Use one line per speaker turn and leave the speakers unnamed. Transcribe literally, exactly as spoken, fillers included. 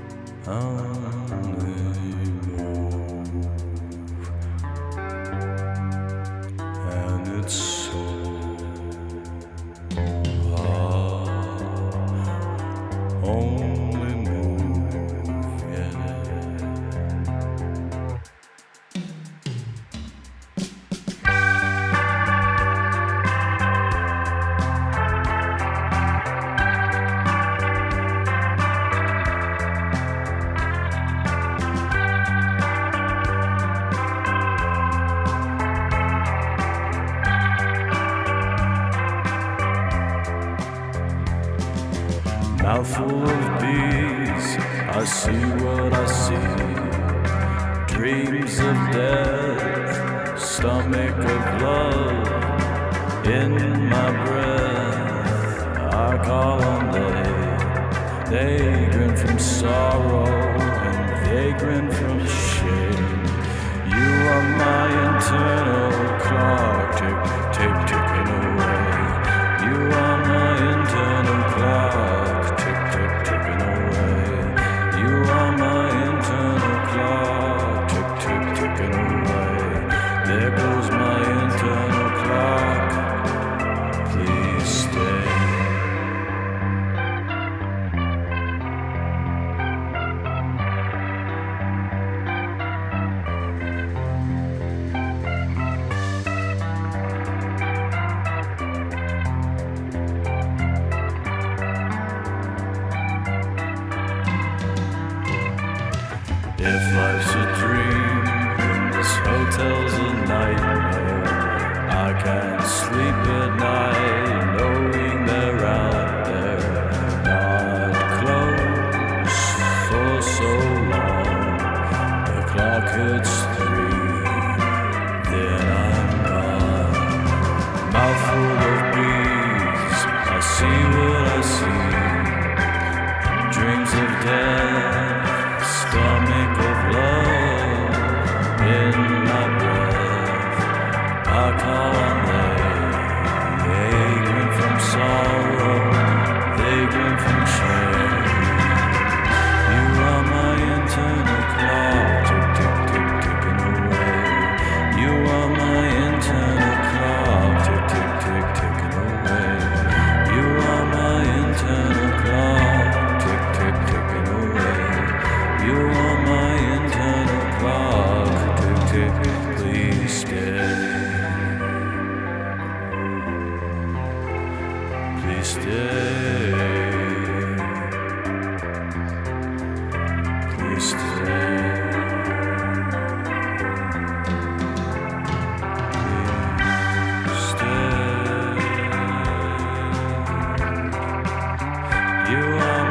only move, and it's so hard. Only move, yeah. Mouthful of bees, I see what I see. Dreams of death, stomach of love. In my breath, I call on they. They grin from sorrow and they grin from shame. You are my internal clock, tick, tick, ticking away. You are my internal clock, tick, tick, ticking away. You are my internal clock, tick, tick, ticking away. There goes my internal clock, please stay. If life's a dream and this hotel's a nightmare, I can't sleep at night knowing they're out there. Not close for so long. The clock hits three, then I'm gone. Mouthful of bees, I see what I see. Dreams of death, stomach of love. In my breath, I call on they. They grin from sorrow, they grin from shame. You are my internal clock, tick, tick, tick, ticking away. You are my internal clock, tick, tick, tick, ticking away. You are my internal clock, tick, tick, ticking away. You are my internal clock, tick, tick, please stay. Please stay. Please stay. Please stay. You are